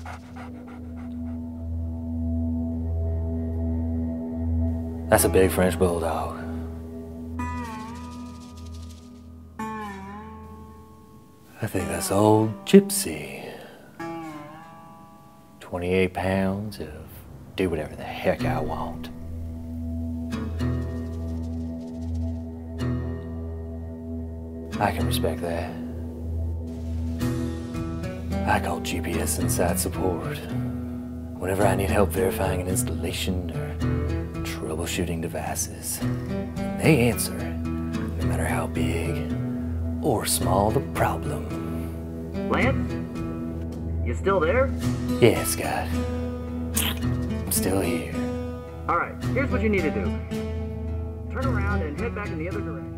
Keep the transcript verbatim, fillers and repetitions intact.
That's a big French Bulldog. I think that's old Gypsy. twenty-eight pounds of do whatever the heck I want. I can respect that. I call G P S Inside Support whenever I need help verifying an installation or troubleshooting devices. They answer, no matter how big or small the problem. Lance? You still there? Yeah, Scott. I'm still here. Alright, here's what you need to do. Turn around and head back in the other direction.